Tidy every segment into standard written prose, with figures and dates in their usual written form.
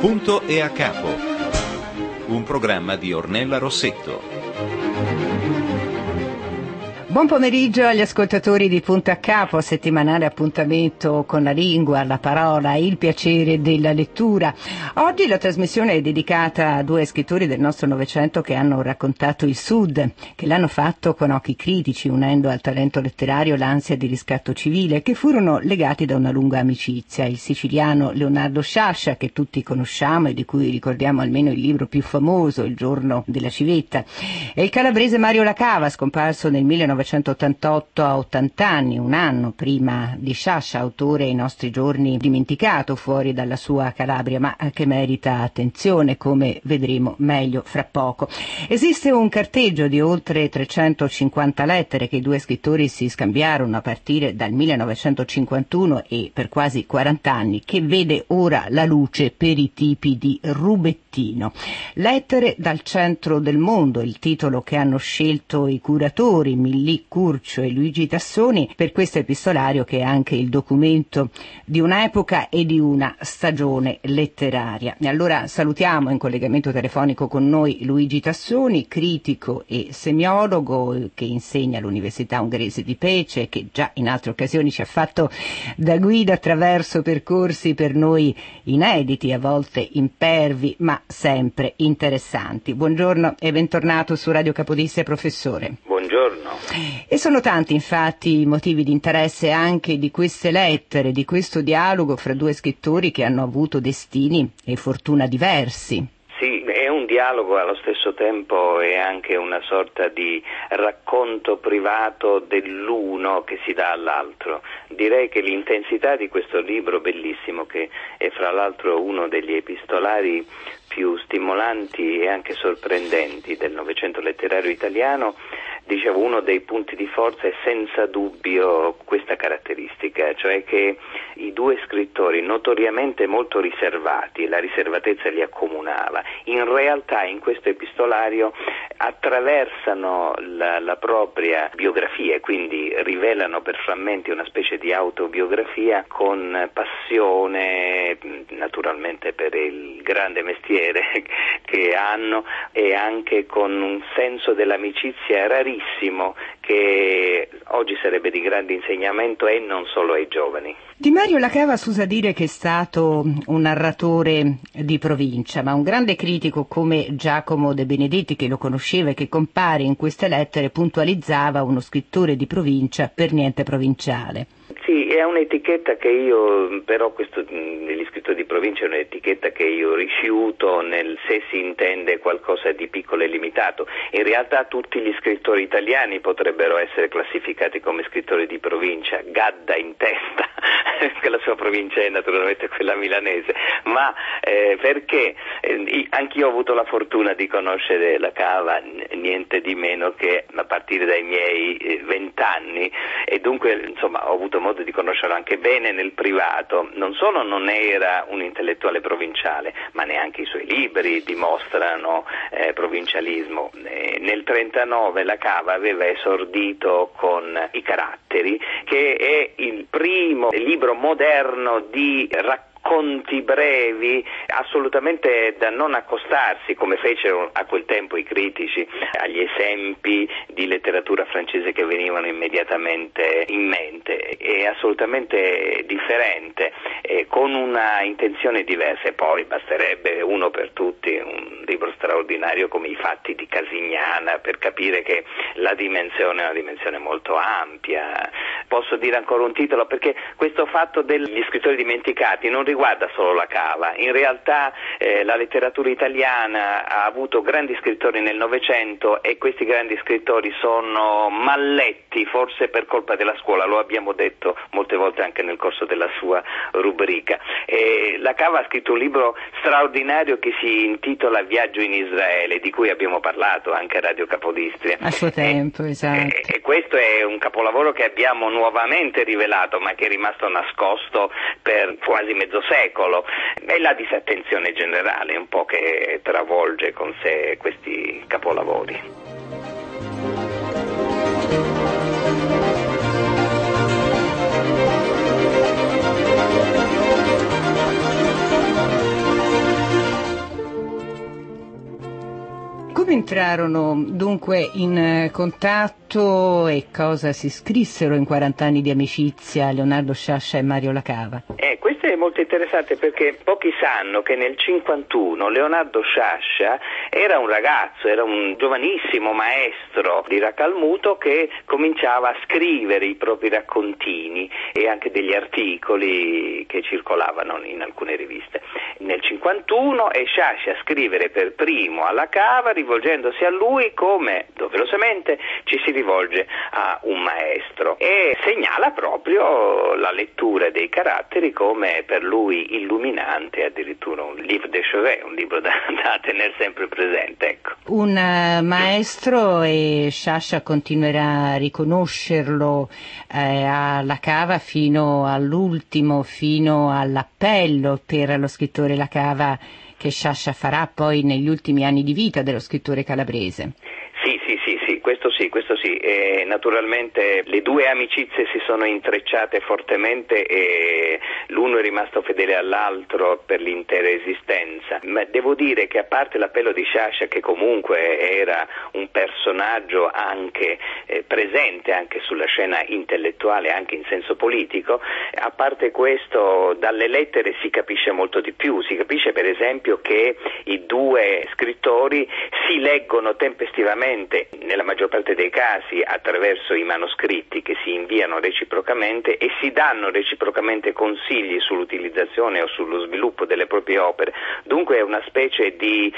Punto e a capo. Un programma di Ornella Rossetto. Buon pomeriggio agli ascoltatori di Punto a Capo, settimanale appuntamento con la lingua, la parola, il piacere della lettura. Oggi la trasmissione è dedicata a due scrittori del nostro Novecento che hanno raccontato il Sud, che l'hanno fatto con occhi critici, unendo al talento letterario l'ansia di riscatto civile, che furono legati da una lunga amicizia. Il siciliano Leonardo Sciascia, che tutti conosciamo e di cui ricordiamo almeno il libro più famoso, Il giorno della civetta, e il calabrese Mario Lacava, scomparso nel 1988 a 80 anni, un anno prima di Sciascia, autore ai nostri giorni dimenticato fuori dalla sua Calabria, ma che merita attenzione, come vedremo meglio fra poco. Esiste un carteggio di oltre 350 lettere che i due scrittori si scambiarono a partire dal 1951 e per quasi 40 anni, che vede ora la luce per i tipi di rubettino. Lettere dal centro del mondo, il titolo che hanno scelto i curatori Millì Curcio e Luigi Tassoni per questo epistolario, che è anche il documento di un'epoca e di una stagione letteraria. E allora salutiamo in collegamento telefonico con noi Luigi Tassoni, critico e semiologo che insegna all'Università Ungherese di Pece, che già in altre occasioni ci ha fatto da guida attraverso percorsi per noi inediti, a volte impervi, ma sempre interessanti. Buongiorno e bentornato su Radio Capodistria, professore. Buongiorno. E sono tanti infatti i motivi di interesse anche di queste lettere, di questo dialogo fra due scrittori che hanno avuto destini e fortuna diversi. Sì, è un dialogo, allo stesso tempo è anche una sorta di racconto privato dell'uno che si dà all'altro. Direi che l'intensità di questo libro bellissimo, che è fra l'altro uno degli epistolari più stimolanti e anche sorprendenti del Novecento letterario italiano, dicevo, uno dei punti di forza è senza dubbio questa caratteristica, cioè che i due scrittori, notoriamente molto riservati, la riservatezza li accomunava, in realtà in questo epistolario attraversano la propria biografia e quindi rivelano per frammenti una specie di autobiografia con passione, naturalmente per il grande mestiere che hanno, e anche con un senso dell'amicizia rarissimo che oggi sarebbe di grande insegnamento e non solo ai giovani. Di Mario Lacava s'usa dire che è stato un narratore di provincia, ma un grande critico come Giacomo De Benedetti, che lo conosceva e che compare in queste lettere, puntualizzava uno scrittore di provincia per niente provinciale. Sì, è un'etichetta che io, però questo degli scrittori di provincia è un'etichetta che io rifiuto se si intende qualcosa di piccolo e limitato. In realtà tutti gli scrittori italiani potrebbero essere classificati come scrittori di provincia, Gadda in testa, che la sua provincia è naturalmente quella milanese, ma perché anch'io ho avuto la fortuna di conoscere Lacava niente di meno che a partire dai miei 20 anni, e dunque insomma ho avuto modo di conoscerlo anche bene nel privato. Non solo non era un intellettuale provinciale, ma neanche i suoi libri dimostrano provincialismo. Nel 1939 Lacava aveva esordito con I Caratteri, che è il primo libro moderno di racconti brevi, assolutamente da non accostarsi, come fecero a quel tempo i critici, agli esempi di letteratura francese che venivano immediatamente in mente. È assolutamente differente, con una intenzione diversa, e poi basterebbe uno per tutti un libro straordinario come I Fatti di Casignana per capire che la dimensione è una dimensione molto ampia. Posso dire ancora un titolo, perché questo fatto degli scrittori dimenticati non riguarda solo Lacava. In realtà la letteratura italiana ha avuto grandi scrittori nel Novecento, e questi grandi scrittori sono malletti, forse per colpa della scuola, lo abbiamo detto molte volte anche nel corso della sua rubrica. Lacava ha scritto un libro straordinario che si intitola Viaggio in Israele, di cui abbiamo parlato anche a Radio Capodistria. A suo tempo, esatto. E questo è un capolavoro che abbiamo nuovamente rivelato, ma che è rimasto nascosto per quasi mezzo secolo. È la disattenzione generale un po' che travolge con sé questi capolavori. entrarono dunque in contatto e cosa si scrissero in 40 anni di amicizia Leonardo Sciascia e Mario Lacava? Questo è molto interessante perché pochi sanno che nel 51 Leonardo Sciascia era un ragazzo, era un giovanissimo maestro di Racalmuto che cominciava a scrivere i propri raccontini e anche degli articoli che circolavano in alcune riviste. Nel 51 è Sciascia a scrivere per primo alla Cava, rivolgendosi a lui come doverosamente ci si rivolge a un maestro, e segnala proprio la lettura dei caratteri come per lui illuminante, addirittura un livre de chevet, un libro da tenere sempre presente. Ecco. Un maestro, e Sciascia continuerà a riconoscerlo alla Cava fino all'ultimo, fino all'appello per lo scrittore Lacava che Sciascia farà poi negli ultimi anni di vita dello scrittore calabrese. Questo sì. E naturalmente le due amicizie si sono intrecciate fortemente e l'uno è rimasto fedele all'altro per l'intera esistenza. Ma devo dire che a parte l'appello di Sciascia, che comunque era un personaggio anche presente anche sulla scena intellettuale, anche in senso politico, a parte questo dalle lettere si capisce molto di più. Si capisce per esempio che i due scrittori si leggono tempestivamente, nella maggior parte dei casi attraverso i manoscritti che si inviano reciprocamente, e si danno reciprocamente consigli sull'utilizzazione o sullo sviluppo delle proprie opere. Dunque è una specie di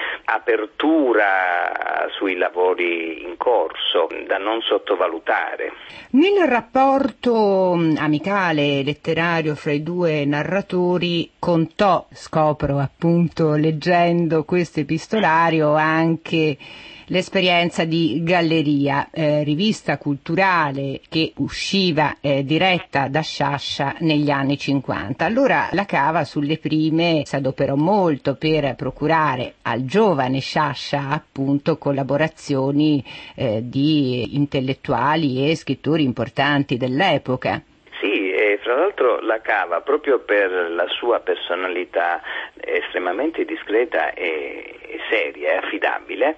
apertura sui lavori in corso da non sottovalutare. Nel rapporto amicale e letterario fra i due narratori contò, scopro appunto leggendo questo epistolario, anche l'esperienza di Galleria, rivista culturale che usciva diretta da Sciascia negli anni 50. Allora Lacava sulle prime si adoperò molto per procurare al giovane Sciascia appunto collaborazioni di intellettuali e scrittori importanti dell'epoca. Fra l'altro Lacava, proprio per la sua personalità estremamente discreta e seria e affidabile,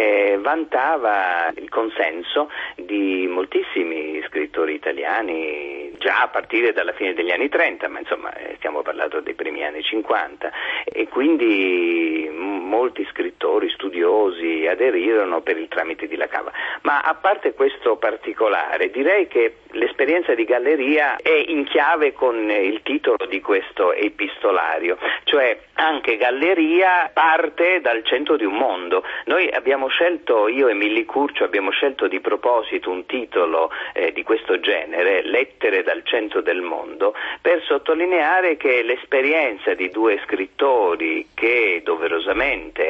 vantava il consenso di moltissimi scrittori italiani già a partire dalla fine degli anni 30, ma insomma stiamo parlando dei primi anni 50, e quindi molti scrittori studiosi aderirono per il tramite di Lacava. Ma a parte questo particolare, direi che l'esperienza di Galleria è in chiave con il titolo di questo epistolario, cioè anche Galleria parte dal centro di un mondo. Noi abbiamo scelto, io e Milli Curcio abbiamo scelto di proposito un titolo di questo genere, Lettere dal centro del mondo, per sottolineare che l'esperienza di due scrittori che doverosamente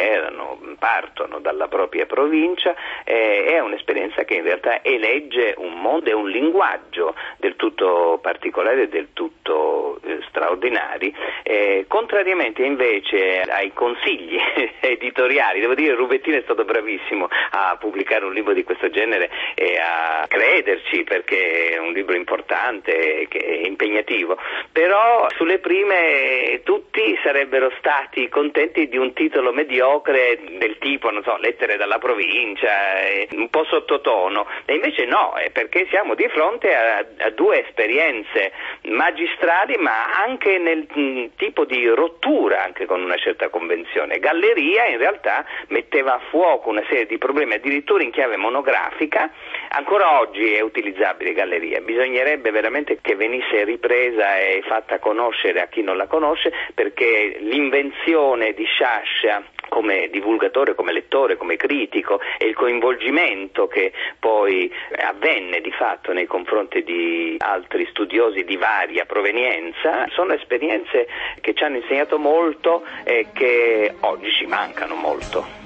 partono dalla propria provincia è un'esperienza che in realtà elegge un mondo e un linguaggio del tutto particolare e del tutto straordinari, contrariamente invece ai consigli editoriali. Devo dire, Rubettini è stato bravissimo a pubblicare un libro di questo genere e a crederci, perché è un libro importante, che è impegnativo, però sulle prime tutti sarebbero stati contenti di un titolo mediocre del tipo, non so, Lettere dalla provincia, un po' sottotono, e invece no, è perché siamo di fronte a due esperienze magistrali, ma anche nel tipo di rottura anche con una certa convenzione. Galleria in realtà metteva a fuoco una serie di problemi, addirittura in chiave monografica. Ancora oggi è utilizzabile Galleria, bisognerebbe veramente che venisse ripresa e fatta conoscere a chi non la conosce, perché l'invenzione di Sciascia come divulgatore, come lettore, come critico, e il coinvolgimento che poi avvenne di fatto nei confronti di altri studiosi di varia provenienza, sono esperienze che ci hanno insegnato molto e che oggi ci mancano molto.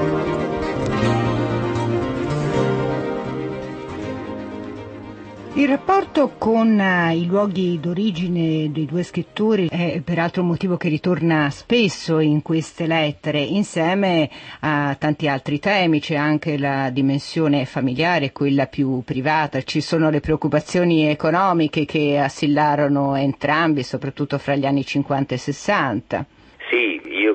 Il rapporto con i luoghi d'origine dei due scrittori è peraltro un motivo che ritorna spesso in queste lettere, insieme a tanti altri temi. C'è anche la dimensione familiare, quella più privata, ci sono le preoccupazioni economiche che assillarono entrambi, soprattutto fra gli anni 50 e 60. Sì, io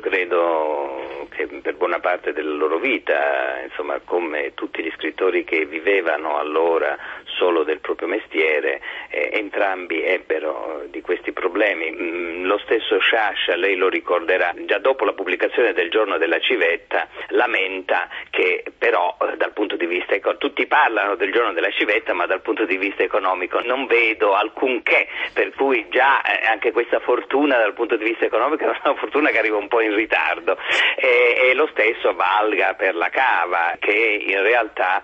credo che per buona parte della loro vita, insomma, come tutti gli scrittori che vivevano allora solo del proprio mestiere, entrambi ebbero di questi problemi. Lo stesso Sciascia, lei lo ricorderà, già dopo la pubblicazione del Giorno della Civetta lamenta che però dal punto di vista economico, tutti parlano del Giorno della Civetta, ma dal punto di vista economico non vedo alcunché, per cui già anche questa fortuna dal punto di vista economico è una fortuna che arriva un po' in ritardo, e lo stesso valga per la Cava, che in realtà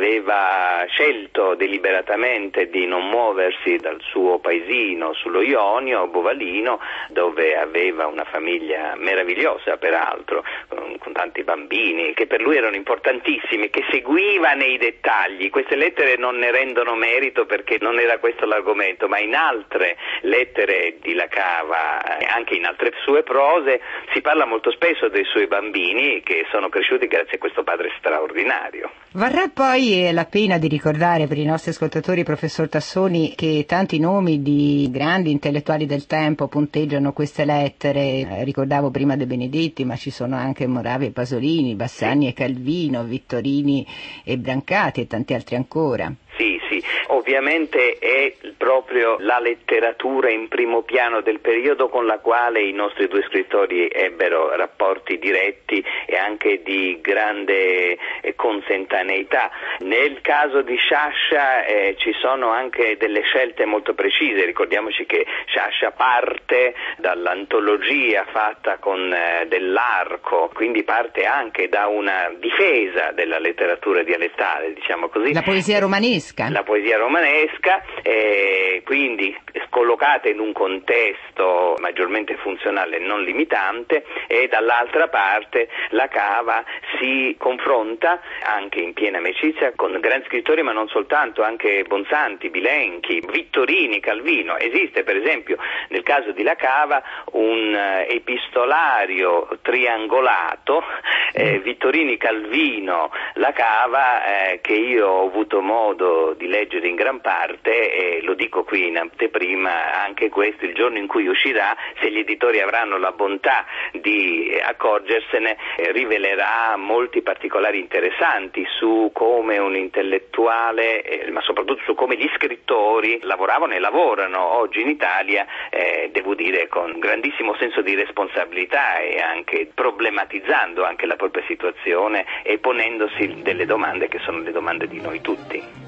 aveva scelto deliberatamente di non muoversi dal suo paesino sullo Ionio, Bovalino, dove aveva una famiglia meravigliosa peraltro, con tanti bambini che per lui erano importantissimi, che seguiva nei dettagli. Queste lettere non ne rendono merito perché non era questo l'argomento, ma in altre lettere di La Cava, anche in altre sue prose, si parla molto spesso dei suoi bambini che sono cresciuti grazie a questo padre straordinario. Varrà poi la pena di ricordare per i nostri ascoltatori, professor Tassoni, che tanti nomi di grandi intellettuali del tempo punteggiano queste lettere. Ricordavo prima De Benedetti, ma ci sono anche Moravia e Pasolini, Bassani e Calvino, Vittorini e Brancati e tanti altri ancora. Sì, ovviamente è proprio la letteratura in primo piano del periodo con la quale i nostri due scrittori ebbero rapporti diretti e anche di grande consanguineità. Nel caso di Sciascia ci sono anche delle scelte molto precise. Ricordiamoci che Sciascia parte dall'antologia fatta con dell'Arco, quindi parte anche da una difesa della letteratura dialettale, diciamo così. La poesia romanesca. La poesia romanesca, quindi collocata in un contesto maggiormente funzionale e non limitante, e dall'altra parte la Cava si confronta anche in piena amicizia con grandi scrittori, ma non soltanto, anche Bonsanti, Bilenchi, Vittorini, Calvino. Esiste per esempio nel caso di La Cava un epistolario triangolato, Vittorini, Calvino, La Cava, che io ho avuto modo di leggere in gran parte, e lo dico qui in anteprima, anche questo il giorno in cui uscirà, se gli editori avranno la bontà di accorgersene, rivelerà molti particolari interessanti su come un intellettuale, ma soprattutto su come gli scrittori lavoravano e lavorano oggi in Italia, devo dire con grandissimo senso di responsabilità e anche problematizzando anche la propria situazione e ponendosi delle domande che sono le domande di noi tutti.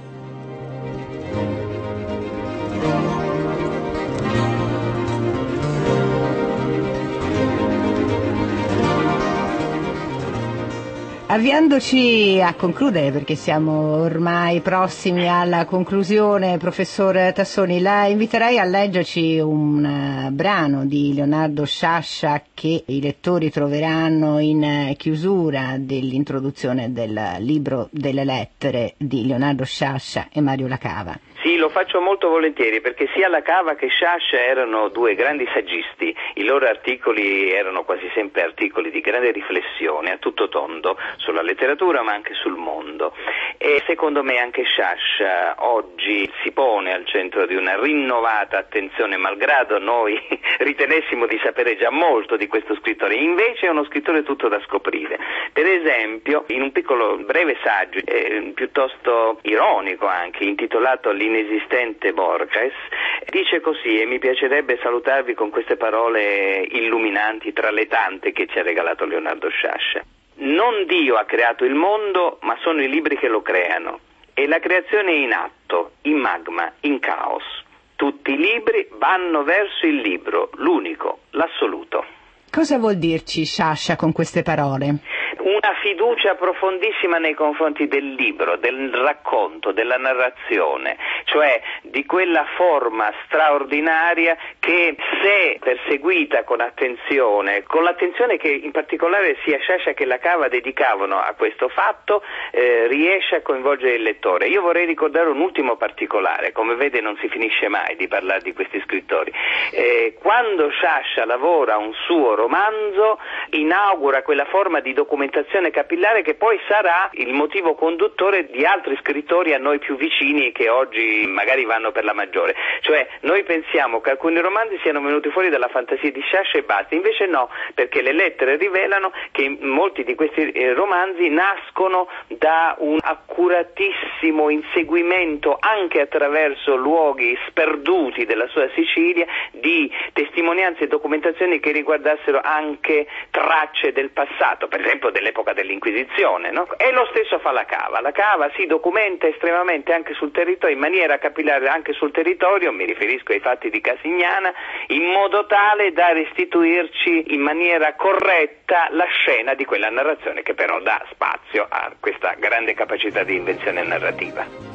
Avviandoci a concludere, perché siamo ormai prossimi alla conclusione, professor Tassoni, la inviterei a leggerci un brano di Leonardo Sciascia che i lettori troveranno in chiusura dell'introduzione del libro delle lettere di Leonardo Sciascia e Mario La Cava. Sì, lo faccio molto volentieri, perché sia La Cava che Sciascia erano due grandi saggisti. I loro articoli erano quasi sempre articoli di grande riflessione a tutto tondo sulla letteratura ma anche sul mondo, e secondo me anche Sciascia oggi si pone al centro di una rinnovata attenzione, malgrado noi ritenessimo di sapere già molto di questo scrittore. Invece è uno scrittore tutto da scoprire. Per esempio, in un piccolo breve saggio piuttosto ironico anche, intitolato L'inesistente Borges, dice così, e mi piacerebbe salutarvi con queste parole illuminanti tra le tante che ci ha regalato Leonardo Sciascia: non Dio ha creato il mondo, ma sono i libri che lo creano, e la creazione è in atto, in magma, in caos. Tutti i libri vanno verso il libro, l'unico, l'assoluto. Cosa vuol dirci Sciascia con queste parole? una fiducia profondissima nei confronti del libro, del racconto, della narrazione, cioè di quella forma straordinaria che, se perseguita con attenzione, con l'attenzione che in particolare sia Sciascia che La Cava dedicavano a questo fatto, riesce a coinvolgere il lettore. Io vorrei ricordare un ultimo particolare. Come vede, non si finisce mai di parlare di questi scrittori. Quando Sciascia lavora un suo romanzo, inaugura quella forma di documentazione capillare che poi sarà il motivo conduttore di altri scrittori a noi più vicini, che oggi magari vanno per la maggiore. Cioè, noi pensiamo che alcuni romanzi siano venuti fuori dalla fantasia di Sciascia e basta, invece no, perché le lettere rivelano che molti di questi romanzi nascono da un accuratissimo inseguimento, anche attraverso luoghi sperduti della sua Sicilia, di testimonianze e documentazioni che riguardassero anche tracce del passato, per esempio dell'epoca dell'Inquisizione, no? E lo stesso fa La Cava. La Cava si documenta estremamente anche sul territorio, in maniera capillare anche sul territorio, mi riferisco ai fatti di Casignana, in modo tale da restituirci in maniera corretta la scena di quella narrazione, che però dà spazio a questa grande capacità di invenzione narrativa.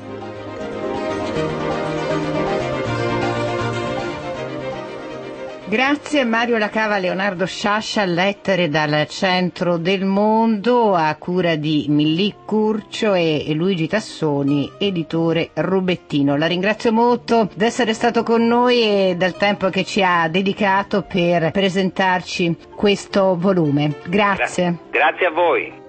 Grazie Mario La Cava, Leonardo Sciascia, lettere dal centro del mondo, a cura di Millì Curcio e Luigi Tassoni, editore Rubettino. La ringrazio molto di essere stato con noi e del tempo che ci ha dedicato per presentarci questo volume. Grazie. Grazie a voi.